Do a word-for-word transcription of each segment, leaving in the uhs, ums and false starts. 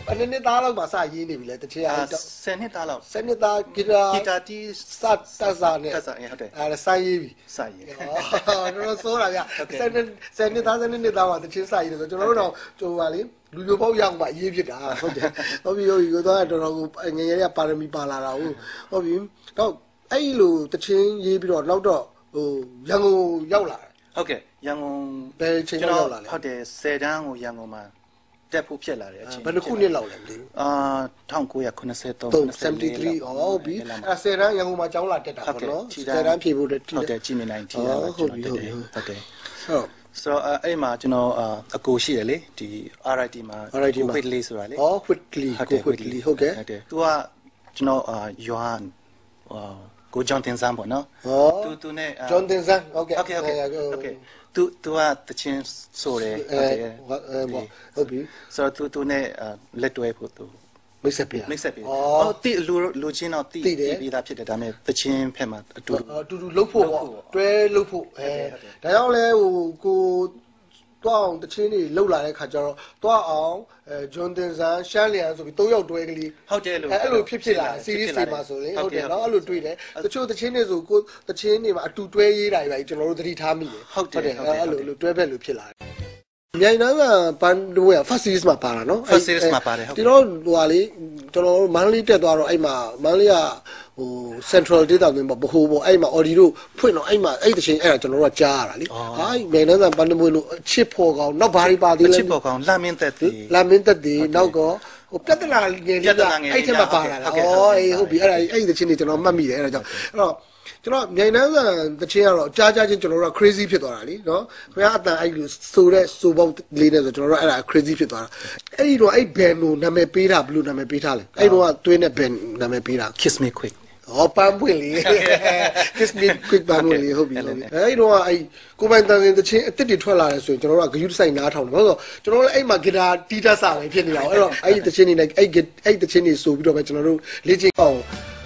anh nên ta lâu mà sai gì này vì là tôi chơi sen hết ta lâu sen hết ta guitar guitar tí sát ta ra này à sai gì sai gì nó số là vậy sen nên sen hết ta sen hết ta mà tôi chơi sai rồi cho nó đâu cho vào điလူမျိုးပေါက်ရောက်မှရေးဖြစ်တာဟုတ်တယ်ဟုတ်ပြီဟုတ်ပြီကိုတော့တော်တော်ငယ်ငယ်လေးပါရမီပါလာတာဟုတ်ပြီတော့အဲ့လိုတချင်းရေးပြီးတော့နောက်တော့ဟိုရန်ကုန်ရောက်လာတယ်ဟုတ်ကဲ့ရန်ကုန်ဘယ်ချိန်ရောက်လာလဲဟုတ်တယ်ဆယ်တန်းကိုရန်ကုန်မှာတက်ဖို့ဖြစ်လာတယ်အချိန်ဘယ်နှစ်ခုနှစ်လောက်လဲမသိဘူးအာ၁၉၇၃ 73ဟုတ်ပြီအဲ့ဆယ်တန်းရန်ကုန်မှာကျောင်းလာတက်တာပေါ့နော်ဆယ်တန်းဖြေဖို့ဟုတ်တယ်ကြီးမြင့်နိုင်တီးတာဟုတ်ပြီဟုတ်ပြီဟုတ်တယ်ဟုတ်ဆိုတော့အဲ့မှာကျွန်တော်အကိုရှိတယ်လေဒီ R I T မှာ quickly ဆိုတာလေဩ quickly quickly ဟုတ်ကဲ့ဟုတ်တယ်သူကကျွန်တော်ရွာကိုဂျွန်တင်ဆန်းပေါ့နော်သူသူနဲ့ဂျွန်တင်ဆန်းဟုတ်ကဲ့ဟုတ်ကဲ့ဟုတ်ကဲ့ဟုတ်ကဲ့သူသူကတချင်းဆိုတယ်ဟုတ်တယ်ဟုတ်ပြီဆိုတော့သူသူနဲ့လက်တွဲဖို့သူမိတ်ဆက်ပြမိတ်ဆက်ပြအော်တိလူလူချင်းတော့တိပြီးသားဖြစ်တယ်ဒါပေမဲ့တချင်းဖက်မှာအတူအတူတူလှုပ်ဖို့ပေါ့တွဲလှုပ်ဖို့အဲဒါကြောင့်လဲဟိုကိုတွားအောင်တချင်းတွေလှုပ်လာတဲ့ခါကျတော့တွားအောင်အဲဂျွန်တင်ဆန်ရှမ်းလျံဆိုပြီး၃ယောက်တွဲကလေးဟုတ်တယ်လို့အဲ့လိုဖြစ်ဖြစ်လာ series တွေမှာဆိုရင်ဟုတ်တယ်နော်အဲ့လိုတွေ့တယ်တချို့တချင်းတွေဆိုကိုတချင်းတွေမှာအတူတွဲရေးတာတွေပဲကျွန်တော်တို့သတိထားမိတယ်ဟုတ်တယ်အဲ့လိုလိုတွဲဘက်လိုဖြစ်လာတယ်မြိုင်နာကပန်ဒိုရ first series မှာပါတာနော် first series မှာပါတယ်ဟုတ်ဒီတော့ဟိုဟာလေကျွန်တော်မန္တလေးတက်သွားတော့အဲ့မှာမန္တလေးကဟို central data တွင်ပေါ့ဘိုးပေါ့အဲ့မှာ audio ဖွင့်တော့အဲ့မှာအဲ့တချင်းအဲ့ဒါကျွန်တော်တို့ကကြားရတာလေဟာမြိုင်နာကပန်ဒိုလို့ချစ်ဖို့ကောင်နောက်ဘာတွေပါသေးလဲချစ်ဖို့ကောင်လာမင်းသက်သေးလာမင်းသက်သေးနောက်ကဟိုပြဿနာငယ်လေးကအဲ့ထက်မှာပါလာတာဩအေးဟုတ်ပြီအဲ့ဒါအဲ့ဒီတချင်းတွေကျွန်တော်မှတ်မိတယ်အဲ့ဒါကြောင့်အဲ့တော့ကျွန်တော်မြိုင်နှမ်းကတချင်းကတော့ကြားကြားချင်းကျွန်တော်တို့က crazy ဖြစ်သွားတာလीเนาะခင်ဗျားအတန်အဲ့လိုဆိုတဲ့ဆိုပေါက်လေးနဲ့ဆိုကျွန်တော်တို့အဲ့ဒါ crazy ဖြစ်သွားတာအဲ့ဒီတော့အဲ့ band ကိုနာမည်ပေးတာဘယ်လိုနာမည်ပေးထားလဲအဲ့တော့ကတွင်းတဲ့ band နာမည်ပေးတာ Kiss Me Quick ဟောပန်းပွင့်လေ Kiss Me Quick ပန်းပွင့်လေဟုတ်ပြီဟုတ်ပြီအဲ့တော့အဲ့ကိုပိုင်တန်စင်တချင်းအစ်စ်တွေထွက်လာတယ်ဆိုရင်ကျွန်တော်တို့ကဂယုဆိုင်နားထောင်တယ်ဘာလို့ဆိုတော့ကျွန်တော်တို့အဲ့မှာဂီတာတီးတတ်စာပဲဖြစ်နေတာအဲ့တော့အဲ့ဒီတချင်းတွေနဲ့အဲ့အဲ့တချင်းတွေဆိုပြီးတော့ပဲကျွန်တော်တို့လေ့ကျင့်အောင်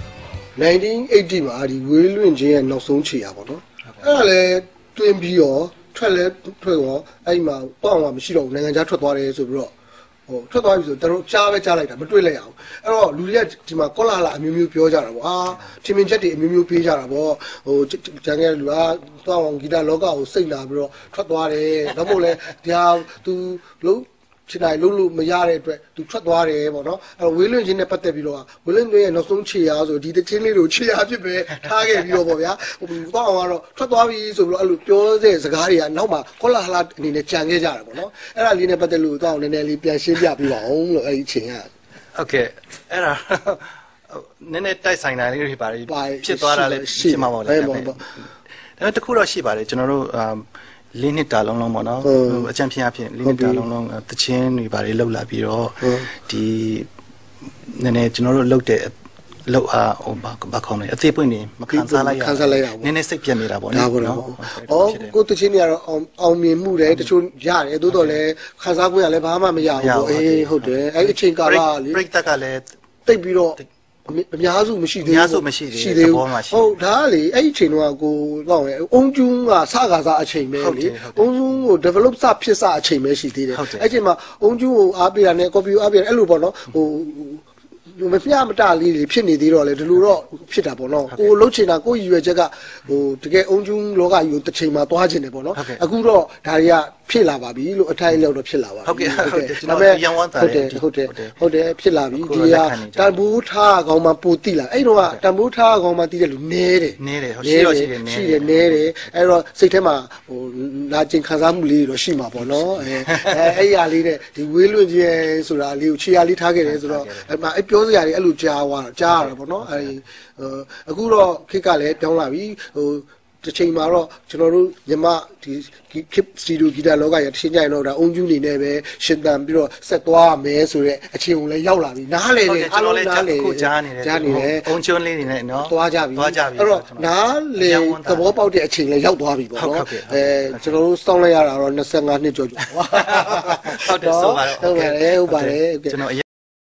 nineteen eightyမှာဒီဝေးလွင့်ခြင်းရဲ့နောက်ဆုံးခြေရပါတော့အဲ့ဒါလည်းတွင်ပြီးရောထွက်လဲထွက်ရောအဲ့မှာပေါ့အောင်မရှိတော့ဘူးနိုင်ငံခြားထွက်သွားတယ်ဆိုပြီးတော့ဟိုထွက်သွားပြီဆိုတော့တို့ကြားပဲကြားလိုက်တာမတွေ့လိုက်အောင်အဲ့တော့လူတွေကဒီမှာကောလာလာအမျိုးမျိုးပြောကြတာပေါ့အာထင်မြင်ချက်တွေအမျိုးမျိုးပေးကြတာပေါ့ဟိုဂျန်ငယ်လူကသွားအောင်ဂီတလောကကိုစိတ်လာပြီးတော့ထွက်သွားတယ်တော့မဟုတ်လဲဒီဟာ तू လုံးချစ်တိုင်းလုံးလို့မရတဲ့အတွက်သူထွက်သွားတယ်ပေါ့နော်အဲ့တော့ဝေးလွင့်ချင်းနဲ့ပတ်သက်ပြီးတော့ဝေးလွင့်တွေရဲ့နောက်ဆုံးခြေရာဆိုဒီတချင်းလေးကိုခြေရာဖြစ်ပဲထားခဲ့ပြီးတော့ပေါ့ဗျာဟိုတော့အောင်ကတော့ထွက်သွားပြီဆိုပြီးတော့အဲ့လိုပြောတဲ့စကားတွေကနောက်မှာကောလာဟလာအနေနဲ့ကြံခဲ့ကြတာပေါ့နော်အဲ့ဒါလေးနဲ့ပတ်သက်လို့တော့အောင်နည်းနည်းလေးပြန်ရှင်းပြပေးပါအောင်လို့အဲ့ဒီအချိန်ကโอเคအဲ့ဒါနည်းနည်းတိုက်ဆိုင်တာလေးတွေပါဖြစ်သွားတာလည်းဖြစ်မှာပေါ့လေဒါပေမဲ့တခုတော့ရှိပါတယ်ကျွန်တော်တို့လေးနှစ်တာလုံးလုံးပေါ့နော်အကြံဖြေအဖြစ်လေးနှစ်တာလုံးလုံးတချင်းတွေပါလေလောက်လာပြီးတော့ဒီနည်းနည်းကျွန်တော်တို့လောက်တဲ့လောက်အားဟိုဘာခေါ်လဲအသေးပွင့်နေမခံစားလိုက်ရနည်းနည်းစိတ်ပြတ်နေတာပေါ့နော်အော်ကိုတချင်းတွေကတော့အောင်မြင်မှုတယ်တချို့ရတယ်သို့တော်လည်းခံစားခွင့်ကလည်းဘာမှမရဘူးပေါ့အေးဟုတ်တယ်အဲ့ဒီအချိန်ကာလလေ break တက်ကလည်းတိတ်ပြီးတော့အများစုမရှိသေးဘူးအများစုမရှိသေးဘူးဟုတ်ဒါကလေအဲ့ဒီအချိန်တော့ကိုတော့ရဲအုံကျူးကစကားစားအချိန်ပဲလေအုံကျူးကို develop စဖြစ်စအချိန်ပဲရှိသေးတယ်အဲ့အချိန်မှာအုံကျူးကိုအားပေးတာနဲ့ copy အားပေးတာအဲ့လိုပေါ့နော်ဟိုမပြမတလေးတွေဖြစ်နေသေးတော့လေဒီလိုတော့ဖြစ်တာပေါ့နော်ကိုလှုပ်ချင်တာကိုရည်ရွယ်ချက်ကဟိုတကယ်အုံကျူးလောကကြီးကိုတစ်ချိန်မှာသွားချင်တယ်ပေါ့နော်အခုတော့ဒါတွေကဖြစ်လာပါပြီလို့အထိုက်လောက်တော့ဖြစ်လာပါပြီဟုတ်ကဲ့ကျွန်တော်ရန်ဝမ်းတာဟုတ်တယ်ဟုတ်တယ်ဟုတ်တယ်ဖြစ်လာပြီဒီဟာတန်ဖိုးထားကောင်မှပိုတိလာအဲ့တော့ကတန်ဖိုးထားကောင်မှတိတယ်လူနဲတယ်နဲတယ်ဟုတ်ရှိတော့ရှိတယ်နဲရှိတယ်နဲတယ်အဲ့တော့စိတ်ထဲမှာဟိုလာကျင်ခံစားမှုလေးတော့ရှိမှာပေါ့နော်အဲအဲ့ရလေးနဲ့ဒီဝေးလွင့်ခြင်းဆိုတာလေးကိုခြေရလေးထားခဲ့တယ်ဆိုတော့အဲ့မှာအဲ့ပြောစရာတွေအဲ့လိုကြားသွားတာကြားရတာပေါ့နော်အဲ့အခုတော့ခေတ်ကလည်းပြောင်းလာပြီဟိုတစ်ချိန်မှာတော့ကျွန်တော်တို့ညီမဒီ keep studio ဂီတလောကရတစ်ချိန်ကြရင်တော့ဒါအုံကျူးနေနဲ့ပဲရှင်းတန်ပြီးတော့ဆက်သွားမယ်ဆိုရဲအချိန်ကိုလည်းရောက်လာပြီနားလေတယ်အားလုံးနားလေကြားနေတယ်ကြားနေတယ်အုံကျူးလေးနေနဲ့နော်သွားကြပြီသွားကြပြီအဲ့တော့နားလေသဘောပေါက်တဲ့အချိန်လည်းရောက်သွားပြီပေါ့နော်အဲကျွန်တော်တို့စောင့်လိုက်ရတာတော့twenty-fiveနှစ်ကျော်ကျော်ဟုတ်တယ်ဆိုပါတော့ဟုတ်ပါတယ်ဟုတ်ပါတယ်ကျွန်တော်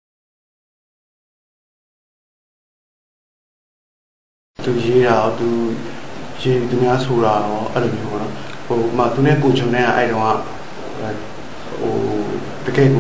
သူရေးတာသူရေးသူများဆိုတာတော့အဲ့လိုမျိုးပေါ့နော်ဟိုမှသူနဲ့ကိုချုံနဲ့အဲ့တုန်းကဟိုတကယ်ကို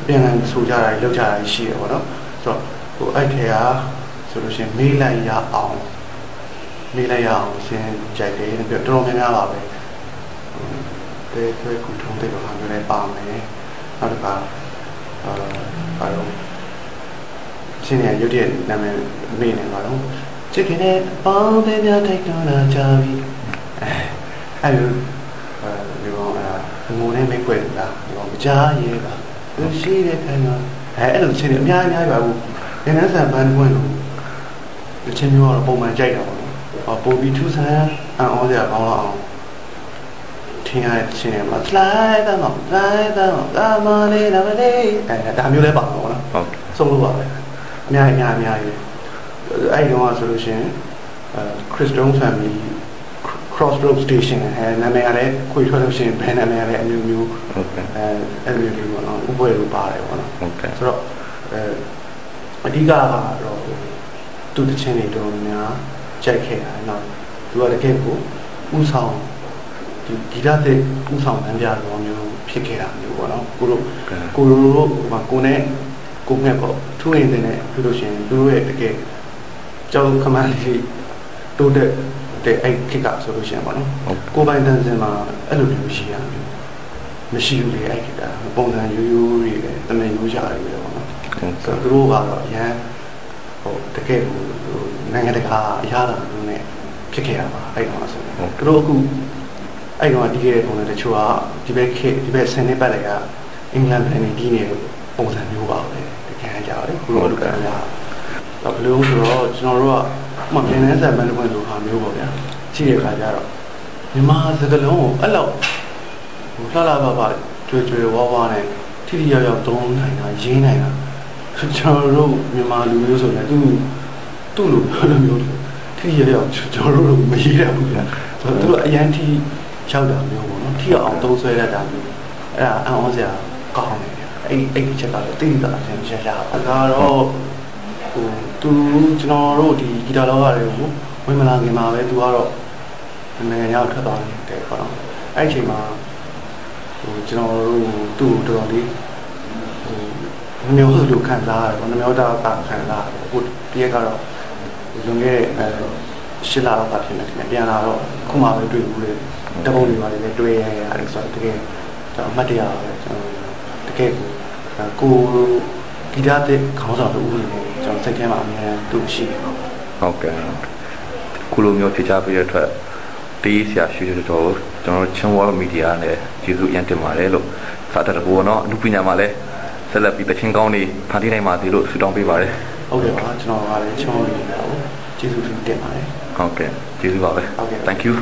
ပြန်ကန်ဆိုကြတာလောက်ကြတာရှိရပေါ့နော်ဆိုတော့ဟိုအဲ့ထဲကဆိုလို့ရှိရင်မေးလိုက်ရအောင်မေးလိုက်ရအောင်ရှင်းကြိုက်တယ်ပြီးတော့တော်တော်များများပါပဲတဲဆွဲခုထုံးတဲ့ဘာမျိုးလဲပါမယ်နောက်တစ်ခါအာဘာလို့ရှင်းရရုပ်တရက်နာမည်မေးနေပါတော့ချစ်ခင်တဲ့ပေါင်းတဲ့များတိုက်တွန်းလာကြပြီအဲ့လိုအဲဒီကောင်အဲငိုနေမိတ်ွယ်လားဒီကောင်ကြားရဲပါသူရှိတဲ့ခံကအဲအဲ့လိုချင်းအများအများပါဘူးငန်းဆန်ပန်းပွင့်လို့ဒီချင်းမျိုးကတော့ပုံမှန်ကြိုက်တာပေါ့နော်ပို့ပြီးထူးဆန်းအံ့ဩစရာကောင်းတော့အောင်ထင်ရတဲ့ချင်းတွေမှာ slide တော့ slide တော့ဒါမလေးဒါမလေးအဲဒါမျိုးလဲပါတော့နော်ဟုတ်ဆုံးလို့ပါပဲအများအများအများကြီးအဲ့ဒီတော့ဆိုလို့ရှိရင်အဲ Christian family Crossroads Station အဲနာမည်ကလည်းခွေထွက်လို့ရှိရင်ဘယ်နာမည်ကလည်းအမျိုးမျိုးဟုတ်ကဲ့အဲအဲ့လိုမျိုးပေါ့နော်ဥပွဲလိုပါတယ်ပေါ့နော်ဟုတ်ကဲ့ဆိုတော့အဲအဓိကကတော့သူတချင်းတွေတော်များကြိုက်ခဲ့တာနော်သူကတကယ်ကိုဥဆောင်ဒီဂီတတဲ့ဥဆောင်နှံပြတော်မျိုးဖြစ်ခဲ့တာမျိုးပေါ့နော်ကိုတို့ကိုတို့ဟိုမှာကိုနဲ့ကိုငှက်ပေါ့ထူးရင်တဲ့ပြီးလို့ရှိရင်သူတို့ရဲ့တကယ်ကျောင်းခမန်းလေးတိုးတဲ့တဲ့အဲ့ခက်ကဆိုလို့ရှိရင်ပေါ့နော်ကိုပိုင်တန်းစင်မှာအဲ့လိုမျိုးရှိရမျိုးမရှိဘူးလေအဲ့ခက်ကပုံစံရိုးရိုးတွေပဲတမန်ရိုးကြတယ်ပဲပေါ့နော်ဆိုတော့သူတို့ကတော့ရန်ဟိုတကယ်ဟိုနိုင်ငံတကာအရာတော်မျိုးနဲ့ဖြစ်ခဲ့ရပါအဲ့တော့ဆိုတော့သူတို့အခုအဲ့တော့ဒီရဲ့ပုံစံတချို့ကဒီဘက်ခေဒီဘက်ဆင်းနေပတ်လိုက်ကအင်္ဂလန်ပြည်နေဒီနေပုံစံမျိုးပါပဲတကယ်ကြတယ်ခုလိုလိုကလည်းတော့ဘယ်လိုဆိုတော့ကျွန်တော်တို့ကမပြင်းနေတဲ့ဘယ်လိုဘယ်လိုဟာမျိုးပေါ့ဗျာရှိတဲ့ခါကျတော့မြန်မာစကားလုံးကိုအဲ့လောက်ဟိုလှလှပပတွေ့တွေ့ဝါဝါနဲ့ထိထိရောက်ရောက်သုံးနိုင်တာရင်းနိုင်တာကျွန်တော်တို့မြန်မာလူမျိုးဆိုရင်သူသူ့လိုလိုမျိုးထိထိရောက်ရောက်ကျွန်တော်တို့မရေးရဘူးဗျာဆိုတော့သူအရန်ထိရောက်တာမျိုးပေါ့နော်ထိအောင်သုံးဆွဲရတာမျိုးအဲ့ဒါအံ့ဩစရာကောင်းတယ်အဲ့အဲ့ဒီချက်ကလည်းတိတိကျကျရှင်းရှင်းရအောင်ဒါတော့ဟိုသူကျွန်တော်တို့ဒီဂီတာလောကတွေကိုဝင်မလာခင်မှာပဲသူကတော့နိုင်ငံရောက်ထွက်သွားတယ်ပေါ့နော်အဲ့အချိန်မှာဟိုကျွန်တော်တို့သူ့တော်တော်လေးဟိုမျိုးစုလိုခံစားရတယ်ပေါ့မျိုးတာတာခံစားရတယ်ဟိုတရက်ကတော့လွန်ခဲ့တဲ့အဲရှစ်လတော့ဖြစ်နေတယ်ပြန်လာတော့ခုမှပဲတွေ့ဘူးလေတပုံတွေပါလေတွေ့ရရတယ်ဆိုတော့တကယ်ကျွန်တော်အမှတ်တရပဲကျွန်တော်တကယ်ကိုဂီတတဲ့ခေါင်းဆောင်တို့ဦးနေကျွန်တော်စိတ်ထဲမှာအများကြီးတူရှိတယ်ဟုတ်ကဲ့ခုလိုမျိုးဖြစ်ကြပြီးတဲ့အတွက်တေးဆရာရွှေတော်တော်ကျွန်တော်ချင်းဝါမီဒီယာနဲ့ကျေးဇူးအရင်တင်ပါတယ်လို့စာတတ်ဘောနော်အမှုပညာမှာလည်းဆက်လက်ပြီးတချင်းကောင်းနေဖန်တီးနိုင်ပါသေးလို့ဆုတောင်းပေးပါတယ်ဟုတ်ကဲ့ပါကျွန်တော်ကလည်းချင်းဝါမီဒီယာကိုကျေးဇူးတင်ပါတယ်ဟုတ်ကဲ့ကျေးဇူးပါပဲ Thank you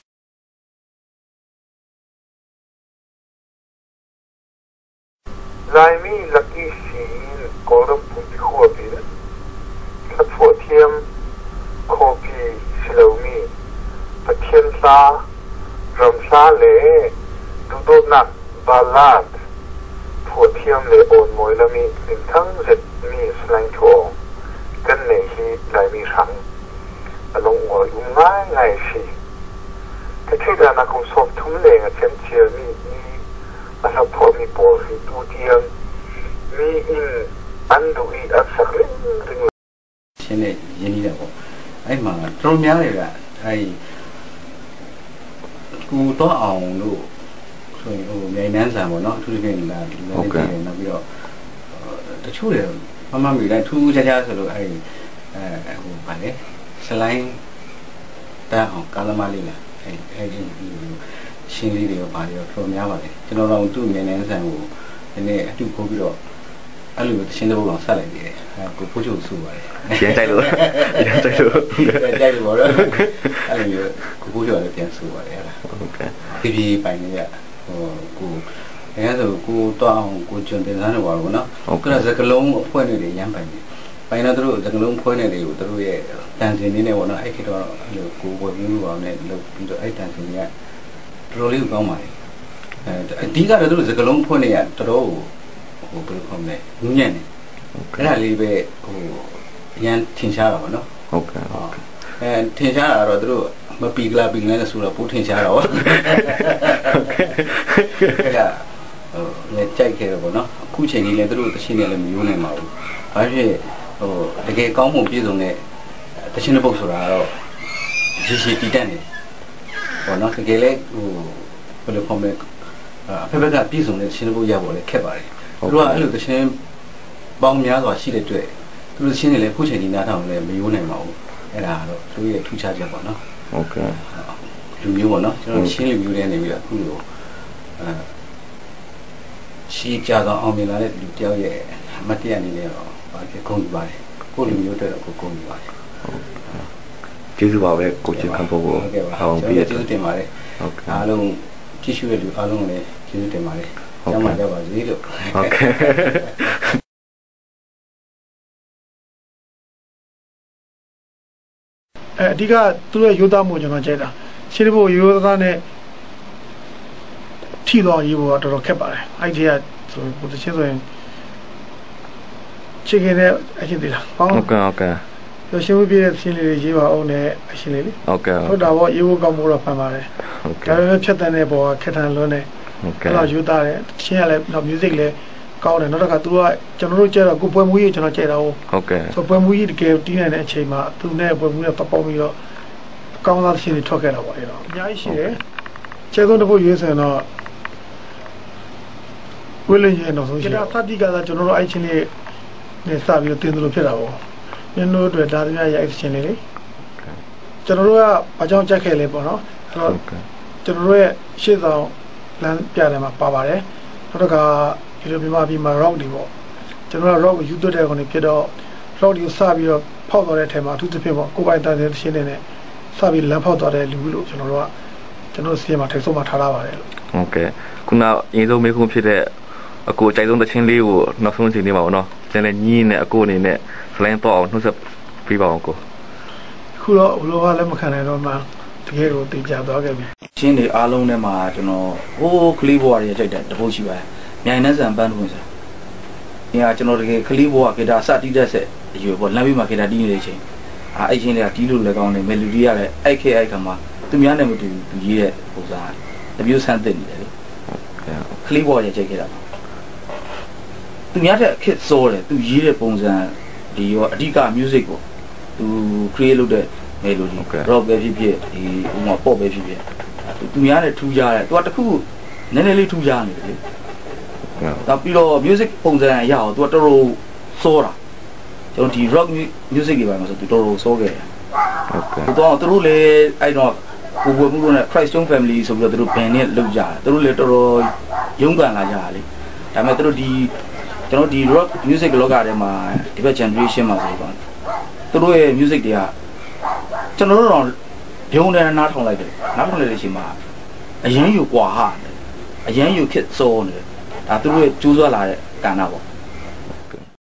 Laimi laki sin koram puti khopin Satfotiam kopi silomi Patien sa Ramsa le Dudot nak balat Fotiam le on moilami Lintang zet mi slang tuong Gan ne hi laimi shang Along wal umay ngay si Katida na kung sop tum le nga chen chiel mi Asa po mi po si tutiyang mi in ando i at sakling ring ရှင်းနေရင်းနှီးတယ်ပေါ့အဲ့မှာတော်များတယ်ကအဲ့ကိုတော့အောင်လို့ဆိုရင်ဟိုမြိုင်နှန်းဆန်ပေါ့နော်အထူးသဖြင့်လာဒီလိုလေးနေနောက်ပြီးတော့တချို့တယ်မမမီလိုက်ထူးထူးခြားခြားဆိုလို့အဲ့အဲဟိုဗာလေစလိုင်းတန်းအောင်ကာလမလေးလားအဲ့အဲ့ဒီရှင်းလေးတွေပါပြီးတော့တော်များပါတယ်ကျွန်တော်တို့သူ့မြိုင်နှန်းဆန်ကိုဒီနေ့အတူခိုးပြီးတော့အဲ့လိုရှင်းတဲ့ဘုံအောင်ဆက်လိုက်သေးတယ်ကိုဖိုးချိုဆိုပါတယ်ရန်တိုက်လို့ရန်တိုက်လို့တိုက်လို့ပေါ့နော်အဲ့လိုကိုဖိုးချိုလည်းပြန်ဆိုပါတယ်ဟုတ်လားဟုတ်ကဲ့ဒီဒီပိုင်နေရဟိုကိုအဲဆိုကိုတော့အောင်ကိုကျွန်းတင်စားနေပါတော့နော်ဟုတ်ကဲ့စကလုံးအဖွဲ့နေတယ်ရန်ပိုင်နေပိုင်တော့တို့စကလုံးဖွဲ့နေတွေကိုတို့ရဲ့တန်စင်နေနေပေါ့နော်အဲ့ခေတ်တော့အဲ့လိုကိုဝယ်ပြီးလို့ပါနဲ့လို့ပြီးတော့အဲ့တန်စင်ကတော်တော်လေးကောင်းပါလေအဲအဓိကတော့တို့စကလုံးဖွဲ့နေရတော်တော်ဟိုဘယ်လိုခေါ်မလဲငင်းညံ့နေအဲ့ဒါလေးပဲဟိုအရန်ထင်ရှားတာပေါ့နော်ဟုတ်ကဲ့ဟုတ်ကဲ့အဲထင်ရှားတာတော့တို့မပီကလာပီငန်းနဲ့ဆိုတော့ပိုထင်ရှားတာပေါ့ဟုတ်ကဲ့အဲ့ဒါဟိုလည်းကြိုက်ခဲ့တယ်ပေါ့နော်အခုချိန်ကြီးလည်းသူတို့တချင်းနဲ့လည်းမယိုးနိုင်ပါဘူးဘာဖြစ်ဟိုတကယ်ကောင်းမှုပြည့်စုံတဲ့တချင်းတစ်ပုတ်ဆိုတာတော့ရည်ရှိတည်တတ်နေဟောနော်တကယ်လည်းဟိုဘယ်လိုခေါ်မလဲအဖေဘက်ကပြည့်စုံတဲ့တချင်းတစ်ပုတ်ရဖို့လည်းခက်ပါတယ်သူတို့ကအဲ့လိုတချင်းပေါင်းများစွာရှိတဲ့အတွက်သူတို့ချင်းတွေလည်းခုချိန်ကြီးနားထောင်လည်းမယိုးနိုင်ပါဘူးအဲ့ဒါကတော့သူရဲ့ထူးခြားချက်ပေါ့နော်ဟုတ်ကဲ့လူမျိုးပေါ့နော်ကျွန်တော်ချင်းလူမျိုးတွေနေပြီးတော့အခုလိုအဲရှေးကြတော့အောင်မြင်လာတဲ့လူတယောက်ရဲ့မတရားအနေနဲ့တော့ဘာဖြစ်ကုန်ပြီပါတယ်ကိုလူမျိုးတွေတော့ကိုကုန်ပြီပါတယ်ကျေးဇူးပါပဲကိုချင်းခံဖို့ကိုအောင်ပြည့်ကျေးဇူးတင်ပါတယ်ဟုတ်ကဲ့အားလုံးကြည့်ရှုတဲ့လူအားလုံးလည်းကျေးဇူးတင်ပါတယ်ကျမ်းမာကြပါစေလို့ဟုတ်ကဲ့အဲအဓိကသူတို့ရဲ့ရိုးသားမှုကျွန်တော်ကြိုက်တာရှင်းဖို့ရိုးသားနဲ့ထီတော့ရေးဖို့တော့တော်တော်ခက်ပါတယ်အဲ့ဒီကဆိုဘုရားချင်းဆိုရင်ချစ်ခဲ့တဲ့အချင်းတွေလားဟုတ်ကဲ့ဟုတ်ကဲ့ရရှင်းဖို့ပြည့်တဲ့ရှင်းလေးရေးပါအောင်နဲ့အရှင်းလေးလေဟုတ်ကဲ့ဟုတ်တာပေါ့ရေးဖို့ကောင်းဖို့တော့ဖန်ပါတယ်ဟုတ်ကဲ့ဒါပေမဲ့ဖြတ်တန်းတဲ့ဘောကခက်ထန်လွန်းနေဟုတ်ကဲ့အဲ့တော့ရိုးသားတယ်ချင်းရလဲတော့ music လဲကောင်းတယ်နောက်တစ်ခါသူကကျွန်တော်တို့ကျတော့ကိုပွဲမှုကြီးကျွန်တော်ကြိုက်တာဟုတ်ဟုတ်ကဲ့ဆိုပွဲမှုကြီးတကယ်တီးနေတဲ့အချိန်မှာသူနဲ့ပွဲမှုနဲ့ပတ်ပေါင်းပြီးတော့ကောင်းသားရှင်းတွေထွက်ခဲ့တာပေါ့အဲ့တော့အများကြီးရှိတယ်ကျေဆုံးတစ်ခုရေးဆိုရင်တော့ဝိလင်းရဲ့နောက်ဆုံးရှိတာဖတ်တိကသာကျွန်တော်တို့အဲ့ချင်းလေးနဲ့စပြီးတော့တင်သလိုဖြစ်တာပေါ့ညနိုးတွေဒါသမ ्या ရဲ့ action လေးလေကျွန်တော်တို့ကအကြောင်းကြက်ခဲ့လေပေါ့နော်အဲ့တော့ကျွန်တော်တို့ရဲ့ရှေ့ဆောင်လမ်းပြတယ်မှာပါပါတယ်နောက်တစ်ခါဒီလိုမြန်မာပြည်မှာ rock တွေပေါ့ကျွန်တော်က rock ကိုယူသွတ်တဲ့ကောင်တွေဖြစ်တော့ rock တွေကိုစပြီးတော့ဖောက်သွားတဲ့အထက်မှာအထူးသဖြင့်ပေါ့ကိုပိုင်တန်တဲ့ရှင်းနေတဲ့စပြီးလမ်းဖောက်သွားတဲ့လူလို့ကျွန်တော်တို့ကကျွန်တော်စီးမှာထိတ်ဆုံးမှာထားလာပါတယ်လို့ဟုတ်ကဲ့ခုနအရင်ဆုံးမေးခွန်းဖြစ်တဲ့အကိုကြိုက်ဆုံးသချင်းလေးကိုနောက်ဆုံးချိန်နေပါဦးနော်ကျန်တဲ့ညီးနဲ့အကိုအနေနဲ့ဖလန်တော့အောင်နှုတ်ဆက်ပေးပါအောင်ကိုခုတော့ဘလိုကလည်းမခံနိုင်တော့မှတကယ်ကိုတင်ကြသွားခဲ့ပြီချင်းတွေအားလုံးထဲမှာကျွန်တော်ဟိုးကလေးဘွားတွေကြိုက်တယ်တပုတ်ရှိပါတယ်မြိုင်နှက်ဆန်ပန်းတွင်ဆိုဒီဟာကျွန်တော်တကယ်ကလေးဘွားဂီတာစတီးတတ်ဆက်အရွယ်ပေါ့လမ်းဘေးမှာဂီတာတီးနေတဲ့အချိန်အာအဲ့ချင်းတွေကတီးလို့လည်းကောင်းတယ်မယ်လိုဒီကလည်းအိုက်ခဲအိုက်ခါမှာသူများနဲ့မတူဘူးရေးတဲ့ပုံစံတမျိုးဆန်းသစ်နေတယ်လေကလေးဘွားတွေကြိုက်ခဲ့တာသူများတဲ့အခက်စောတယ်သူရေးတဲ့ပုံစံဒီရောအဓိက music ကိုသူ create လုပ်တဲ့ melody rock ပဲဖြစ်ဖြစ်ဒီဥမာ pop ပဲဖြစ်ဖြစ်သူများနဲ့ထူးကြတယ်သူကတခုနည်းနည်းလေးထူးကြနေတယ်လေနောက်ပြီးတော့ music ပုံစံအရအောင်သူကတော်တော်စောတာကျွန်တော်ဒီ rock music တွေပါမှာဆိုသူတော်တော်စောခဲ့တယ်ဟုတ်ကဲ့သူတော့သူတို့လည်းအဲ့တော့ကိုယ်ကိုယ်မှုနဲ့ Christ Young Family ဆိုပြီးတော့သူတို့ band နဲ့လုပ်ကြတယ်သူတို့လည်းတော်တော်ရုန်းကန်လာကြတာလေဒါပေမဲ့သူတို့ဒီကျွန်တော်ဒီ rock music လောကထဲမှာဒီဘက် generation မှာဆိုတော့သူတို့ရဲ့ music တွေကကျွန်တော်တို့တော့ဘုံနဲ့နားထောင်လိုက်တယ်နားထောင်လိုက်တဲ့အချိန်မှာအရင်ယူကွာဟာအရင်ယူခစ်စောနေတယ်ဒါသူတို့ရဲ့ကျိုးစွာလာတဲ့ကဏ္ဍပေါ့